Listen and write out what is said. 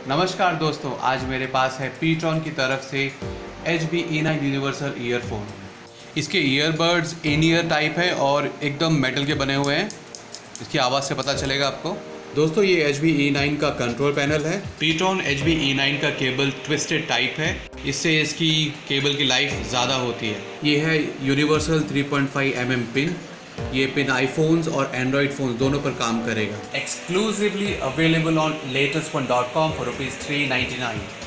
नमस्कार दोस्तों, आज मेरे पास है पीट्रॉन की तरफ से HB E9 यूनिवर्सल ईयरफोन। इसके ईयरबड्स इन ईयर टाइप है और एकदम मेटल के बने हुए हैं। इसकी आवाज़ से पता चलेगा आपको। दोस्तों, ये HB E9 का कंट्रोल पैनल है। पीट्रॉन HB E9 का केबल ट्विस्टेड टाइप है, इससे इसकी केबल की लाइफ ज़्यादा होती है। ये है यूनिवर्सल 3.5 mm पिन। ये पिन आईफोन्स और एंड्रॉयड फ़ोन्स दोनों पर काम करेगा। Exclusively available on latestone.com for ₹399।